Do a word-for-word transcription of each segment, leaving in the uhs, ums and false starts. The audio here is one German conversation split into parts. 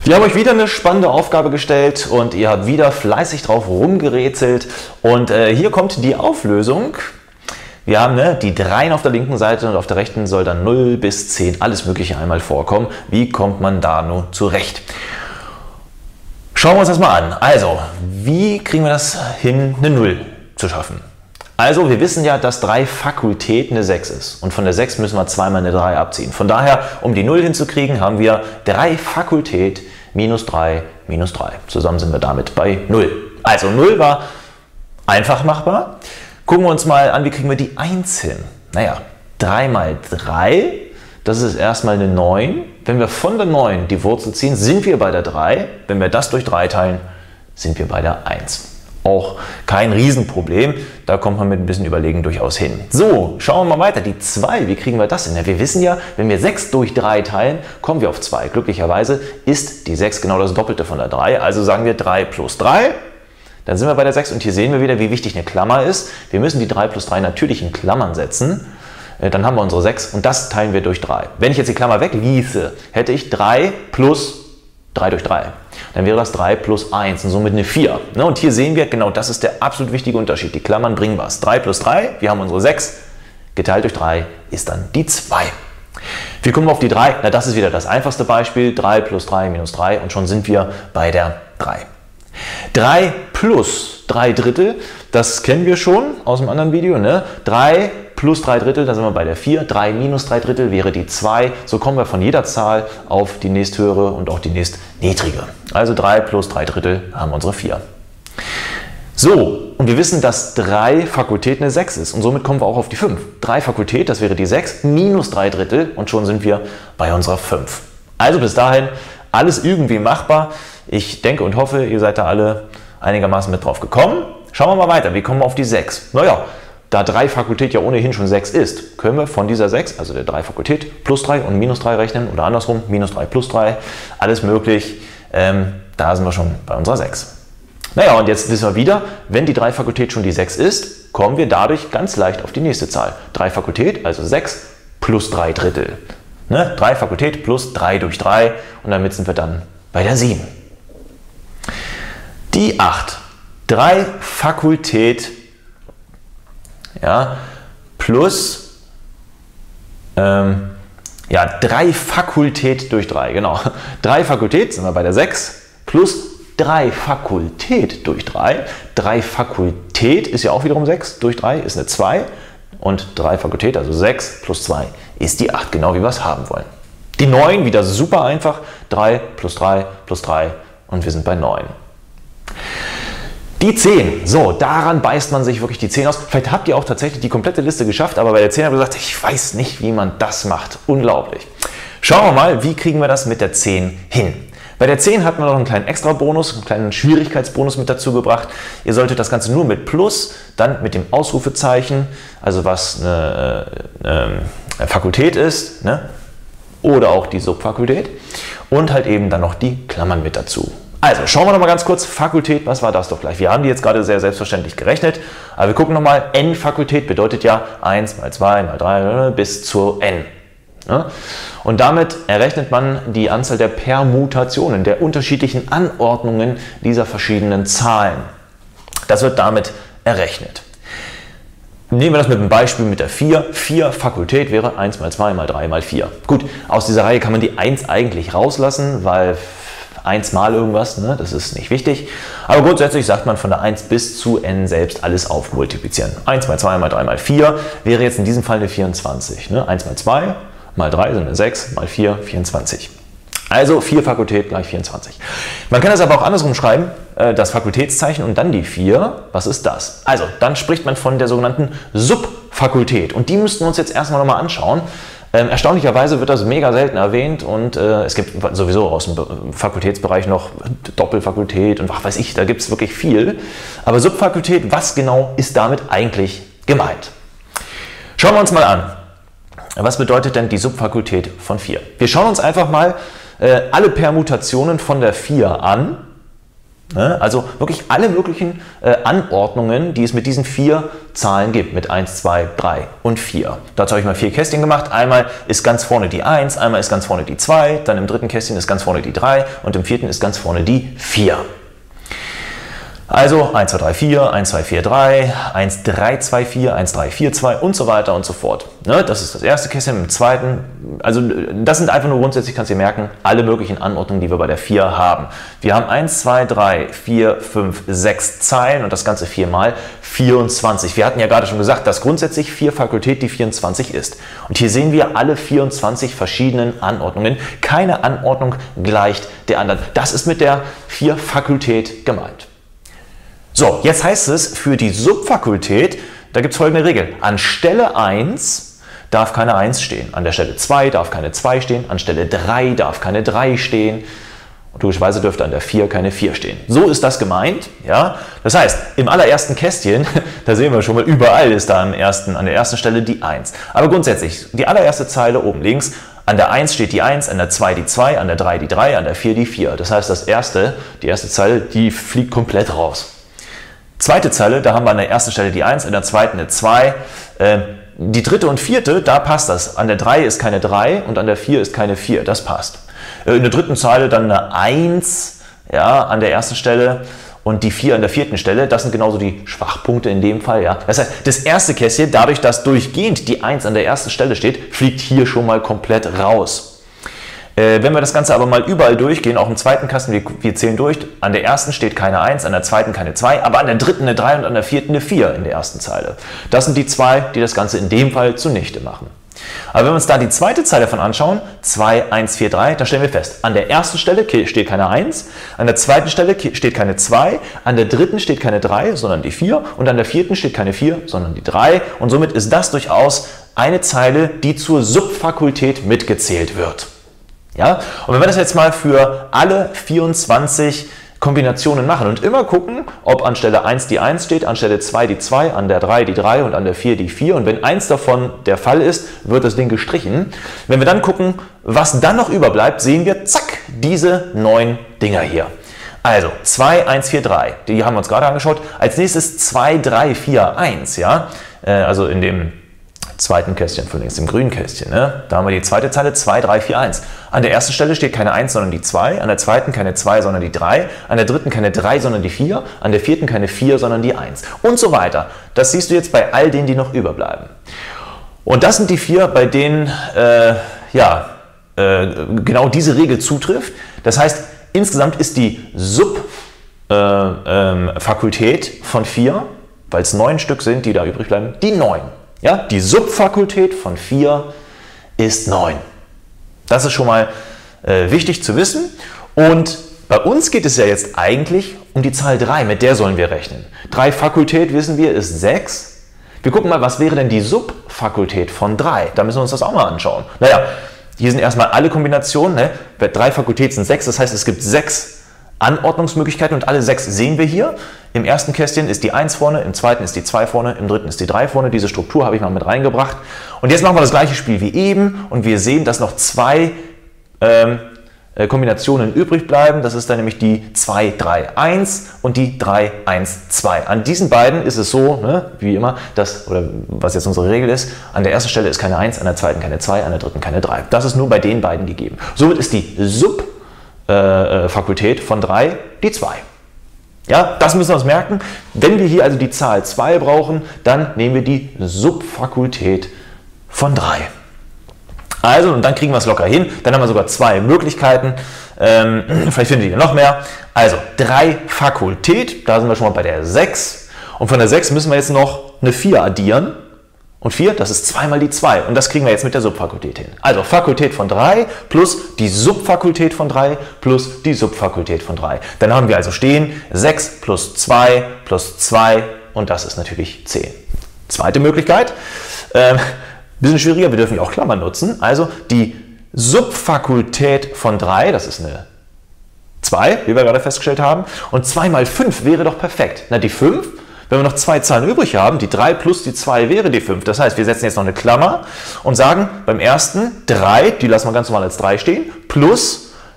Wir haben euch wieder eine spannende Aufgabe gestellt und ihr habt wieder fleißig drauf rumgerätselt. Und äh, hier kommt die Auflösung. Wir haben ne, die drei auf der linken Seite und auf der rechten soll dann null bis zehn alles Mögliche einmal vorkommen. Wie kommt man da nun zurecht? Schauen wir uns das mal an. Also, wie kriegen wir das hin, eine null zu schaffen? Also, wir wissen ja, dass drei Fakultät eine sechs ist. Und von der sechs müssen wir zweimal eine drei abziehen. Von daher, um die null hinzukriegen, haben wir drei Fakultät minus drei minus drei. Zusammen sind wir damit bei null. Also, null war einfach machbar. Gucken wir uns mal an, wie kriegen wir die eins hin? Naja, drei mal drei, das ist erstmal eine neun. Wenn wir von der neun die Wurzel ziehen, sind wir bei der drei. Wenn wir das durch drei teilen, sind wir bei der eins. Auch kein Riesenproblem, da kommt man mit ein bisschen Überlegen durchaus hin. So, schauen wir mal weiter. Die zwei, wie kriegen wir das hin? Ja, wir wissen ja, wenn wir sechs durch drei teilen, kommen wir auf zwei. Glücklicherweise ist die sechs genau das Doppelte von der drei. Also sagen wir drei plus drei. Dann sind wir bei der sechs und hier sehen wir wieder, wie wichtig eine Klammer ist. Wir müssen die drei plus drei natürlich in Klammern setzen. Dann haben wir unsere sechs und das teilen wir durch drei. Wenn ich jetzt die Klammer wegließe, hätte ich drei plus drei durch drei. Dann wäre das drei plus eins und somit eine vier. Und hier sehen wir, genau das ist der absolut wichtige Unterschied. Die Klammern bringen was. drei plus drei, wir haben unsere sechs, geteilt durch drei ist dann die zwei. Wie kommen wir auf die drei? Na, das ist wieder das einfachste Beispiel. drei plus drei minus drei und schon sind wir bei der drei. drei plus drei Drittel, das kennen wir schon aus dem anderen Video. Ne? drei plus drei Drittel, da sind wir bei der vier. drei minus drei Drittel wäre die zwei. So kommen wir von jeder Zahl auf die nächsthöhere und auch die nächstniedrige. Also drei plus drei Drittel haben wir unsere vier. So, und wir wissen, dass drei Fakultät eine sechs ist und somit kommen wir auch auf die fünf. drei Fakultät, das wäre die sechs, minus drei Drittel und schon sind wir bei unserer fünf. Also bis dahin alles irgendwie machbar. Ich denke und hoffe, ihr seid da alle einigermaßen mit drauf gekommen. Schauen wir mal weiter. Wie kommen wir auf die sechs? Naja, da drei Fakultät ja ohnehin schon sechs ist, können wir von dieser sechs, also der drei Fakultät, plus drei und minus drei rechnen oder andersrum, minus drei plus drei, alles möglich. Ähm, da sind wir schon bei unserer sechs. Naja, und jetzt wissen wir wieder, wenn die drei Fakultät schon die sechs ist, kommen wir dadurch ganz leicht auf die nächste Zahl. drei Fakultät, also sechs plus drei Drittel. Ne? drei Fakultät plus drei durch drei und damit sind wir dann bei der sieben. Die acht. drei Fakultät ja, plus ähm, ja, drei Fakultät durch drei. Genau. drei Fakultät sind wir bei der sechs plus drei Fakultät durch drei. drei Fakultät ist ja auch wiederum sechs durch drei ist eine zwei. Und drei Fakultät, also sechs plus zwei, ist die acht, genau wie wir es haben wollen. Die neun, wieder super einfach. drei plus drei plus drei und wir sind bei neun. Die zehn, so, daran beißt man sich wirklich die zehn aus. Vielleicht habt ihr auch tatsächlich die komplette Liste geschafft, aber bei der zehn habe ich gesagt, ich weiß nicht, wie man das macht. Unglaublich. Schauen wir mal, wie kriegen wir das mit der zehn hin. Bei der zehn hatten wir noch einen kleinen Extra-Bonus, einen kleinen Schwierigkeitsbonus mit dazu gebracht. Ihr solltet das Ganze nur mit Plus, dann mit dem Ausrufezeichen, also was eine, eine Fakultät ist, ne? Oder auch die Subfakultät und halt eben dann noch die Klammern mit dazu. Also schauen wir noch mal ganz kurz, Fakultät, was war das doch gleich? Wir haben die jetzt gerade sehr selbstverständlich gerechnet, aber wir gucken noch mal, n-Fakultät bedeutet ja eins mal zwei mal drei bis zur n. Und damit errechnet man die Anzahl der Permutationen, der unterschiedlichen Anordnungen dieser verschiedenen Zahlen. Das wird damit errechnet. Nehmen wir das mit einem Beispiel mit der vier. vier Fakultät wäre eins mal zwei mal drei mal vier. Gut, aus dieser Reihe kann man die eins eigentlich rauslassen, weil eins mal irgendwas, ne? Das ist nicht wichtig. Aber grundsätzlich sagt man von der eins bis zu n selbst alles aufmultiplizieren. eins mal zwei mal drei mal vier wäre jetzt in diesem Fall eine vierundzwanzig. Ne? eins mal zwei mal drei sind eine sechs, mal vier, vierundzwanzig. Also vier Fakultät gleich vierundzwanzig. Man kann das aber auch andersrum schreiben, das Fakultätszeichen und dann die vier. Was ist das? Also, dann spricht man von der sogenannten Subfakultät. Und die müssten wir uns jetzt erstmal nochmal anschauen. Ähm, erstaunlicherweise wird das mega selten erwähnt und äh, es gibt sowieso aus dem Fakultätsbereich noch Doppelfakultät und was weiß ich, da gibt es wirklich viel. Aber Subfakultät, was genau ist damit eigentlich gemeint? Schauen wir uns mal an. Was bedeutet denn die Subfakultät von vier? Wir schauen uns einfach mal äh, alle Permutationen von der vier an Also wirklich alle möglichen äh, Anordnungen, die es mit diesen vier Zahlen gibt, mit eins, zwei, drei und vier. Dazu habe ich mal vier Kästchen gemacht. Einmal ist ganz vorne die eins, einmal ist ganz vorne die zwei, dann im dritten Kästchen ist ganz vorne die drei und im vierten ist ganz vorne die vier. Also eins, zwei, drei, vier, eins, zwei, vier, drei, eins, drei, zwei, vier, eins, drei, vier, zwei und so weiter und so fort. Ne, das ist das erste Kästchen. Im zweiten, also das sind einfach nur grundsätzlich, kannst du dir merken, alle möglichen Anordnungen, die wir bei der vier haben. Wir haben eins, zwei, drei, vier, fünf, sechs Zeilen und das Ganze viermal vierundzwanzig. Wir hatten ja gerade schon gesagt, dass grundsätzlich vier Fakultät die vierundzwanzig ist. Und hier sehen wir alle vierundzwanzig verschiedenen Anordnungen. Keine Anordnung gleicht der anderen. Das ist mit der vier Fakultät gemeint. So, jetzt heißt es für die Subfakultät, da gibt es folgende Regel. An Stelle eins darf keine eins stehen, an der Stelle zwei darf keine zwei stehen, an Stelle drei darf keine drei stehen und logischerweise dürfte an der vier keine vier stehen. So ist das gemeint. Ja? Das heißt, im allerersten Kästchen, da sehen wir schon mal, überall ist da am ersten, an der ersten Stelle die eins. Aber grundsätzlich, die allererste Zeile oben links, an der eins steht die eins, an der zwei die zwei, an der drei die drei, an der vier die vier. Das heißt, das erste, die erste Zeile, die fliegt komplett raus. Zweite Zeile, da haben wir an der ersten Stelle die eins, an der zweiten eine zwei. Äh, die dritte und vierte, da passt das. An der drei ist keine drei und an der vier ist keine vier. Das passt. Äh, in der dritten Zeile dann eine eins, ja, an der ersten Stelle und die vier an der vierten Stelle. Das sind genauso die Schwachpunkte in dem Fall. Ja. Das heißt, das erste Kästchen, dadurch, dass durchgehend die eins an der ersten Stelle steht, fliegt hier schon mal komplett raus. Äh, wenn wir das Ganze aber mal überall durchgehen, auch im zweiten Kasten, wir, wir zählen durch, an der ersten steht keine eins, an der zweiten keine zwei, aber an der dritten eine drei und an der vierten eine vier in der ersten Zeile. Das sind die zwei, die das Ganze in dem Fall zunichte machen. Aber wenn wir uns da die zweite Zeile davon anschauen, zwei, eins, vier, drei, dann stellen wir fest, an der ersten Stelle steht keine eins, an der zweiten Stelle steht keine zwei, an der dritten steht keine drei, sondern die vier und an der vierten steht keine vier, sondern die drei und somit ist das durchaus eine Zeile, die zur Subfakultät mitgezählt wird. Ja? Und wenn wir das jetzt mal für alle vierundzwanzig Kombinationen machen und immer gucken, ob an Stelle eins die eins steht, an Stelle zwei die zwei, an der drei die drei und an der vier die vier und wenn eins davon der Fall ist, wird das Ding gestrichen. Wenn wir dann gucken, was dann noch überbleibt, sehen wir, zack, diese neun Dinger hier. Also zwei, eins, vier, drei, die haben wir uns gerade angeschaut. Als nächstes zwei, drei, vier, eins, ja, also in dem zweiten Kästchen von links, im grünen Kästchen. Ne? Da haben wir die zweite Zeile zwei, drei, vier, eins. An der ersten Stelle steht keine eins, sondern die zwei. An der zweiten keine zwei, sondern die drei. An der dritten keine drei, sondern die vier. An der vierten keine vier, sondern die eins. Und so weiter. Das siehst du jetzt bei all denen, die noch überbleiben. Und das sind die vier, bei denen äh, ja, äh, genau diese Regel zutrifft. Das heißt, insgesamt ist die Subfakultät äh, ähm, von vier, weil es neun Stück sind, die da übrig bleiben, die neun. Ja, die Subfakultät von vier ist neun. Das ist schon mal äh, wichtig zu wissen. Und bei uns geht es ja jetzt eigentlich um die Zahl drei, mit der sollen wir rechnen. drei Fakultät, wissen wir, ist sechs. Wir gucken mal, was wäre denn die Subfakultät von drei? Da müssen wir uns das auch mal anschauen. Naja, hier sind erstmal alle Kombinationen. Ne? Bei drei Fakultät sind sechs, das heißt, es gibt sechs Anordnungsmöglichkeiten und alle sechs sehen wir hier. Im ersten Kästchen ist die eins vorne, im zweiten ist die zwei vorne, im dritten ist die drei vorne. Diese Struktur habe ich mal mit reingebracht. Und jetzt machen wir das gleiche Spiel wie eben und wir sehen, dass noch zwei ähm, Kombinationen übrig bleiben. Das ist dann nämlich die zwei, drei, eins und die drei, eins, zwei. An diesen beiden ist es so, ne, wie immer, dass, oder was jetzt unsere Regel ist, an der ersten Stelle ist keine eins, an der zweiten keine zwei, an der dritten keine drei. Das ist nur bei den beiden gegeben. Somit ist die Sub Äh, Fakultät von drei die zwei. Ja, das müssen wir uns merken. Wenn wir hier also die Zahl zwei brauchen, dann nehmen wir die Subfakultät von drei. Also, und dann kriegen wir es locker hin. Dann haben wir sogar zwei Möglichkeiten. Ähm, vielleicht findet ihr noch mehr. Also, drei Fakultät, da sind wir schon mal bei der sechs. Und von der sechs müssen wir jetzt noch eine vier addieren. Und vier, das ist zwei mal die zwei. Und das kriegen wir jetzt mit der Subfakultät hin. Also Fakultät von drei plus die Subfakultät von drei plus die Subfakultät von drei. Dann haben wir also stehen sechs plus zwei plus zwei und das ist natürlich zehn. Zweite Möglichkeit, äh, bisschen schwieriger, wir dürfen ja auch Klammern nutzen. Also die Subfakultät von drei, das ist eine zwei, wie wir gerade festgestellt haben. Und zwei mal fünf wäre doch perfekt. Na, die fünf. Wenn wir noch zwei Zahlen übrig haben, die drei plus die zwei wäre die fünf. Das heißt, wir setzen jetzt noch eine Klammer und sagen beim ersten drei, die lassen wir ganz normal als drei stehen, plus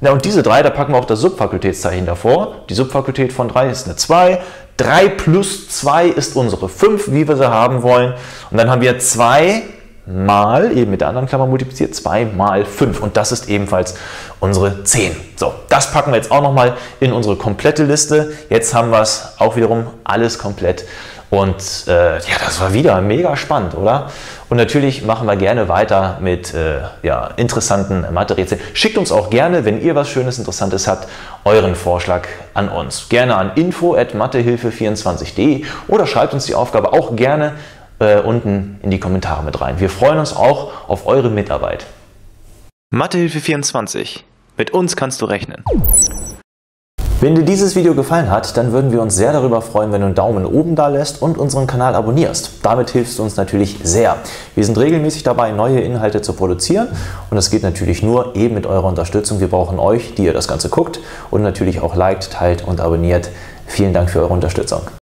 Ja, und diese drei, da packen wir auch das Subfakultätszeichen davor. Die Subfakultät von drei ist eine zwei. drei plus zwei ist unsere fünf, wie wir sie haben wollen. Und dann haben wir zwei mal, eben mit der anderen Klammer multipliziert, zwei mal fünf. Und das ist ebenfalls unsere zehn. So, das packen wir jetzt auch nochmal in unsere komplette Liste. Jetzt haben wir es auch wiederum alles komplett. Und äh, ja, das war wieder mega spannend, oder? Und natürlich machen wir gerne weiter mit äh, ja, interessanten Mathe-Rätseln. Schickt uns auch gerne, wenn ihr was Schönes, Interessantes habt, euren Vorschlag an uns. Gerne an info at mathehilfe vierundzwanzig punkt de oder schreibt uns die Aufgabe auch gerne äh, unten in die Kommentare mit rein. Wir freuen uns auch auf eure Mitarbeit. Mathehilfe vierundzwanzig. Mit uns kannst du rechnen. Wenn dir dieses Video gefallen hat, dann würden wir uns sehr darüber freuen, wenn du einen Daumen oben da lässt und unseren Kanal abonnierst. Damit hilfst du uns natürlich sehr. Wir sind regelmäßig dabei, neue Inhalte zu produzieren und das geht natürlich nur eben mit eurer Unterstützung. Wir brauchen euch, die ihr das Ganze guckt und natürlich auch liked, teilt und abonniert. Vielen Dank für eure Unterstützung.